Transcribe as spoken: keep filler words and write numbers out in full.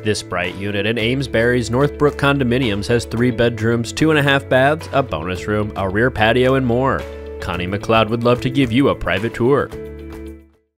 This bright unit in Amesbury's Northbrook Condominiums has three bedrooms, two and a half baths, a bonus room, a rear patio, and more. Connie MacLeod would love to give you a private tour.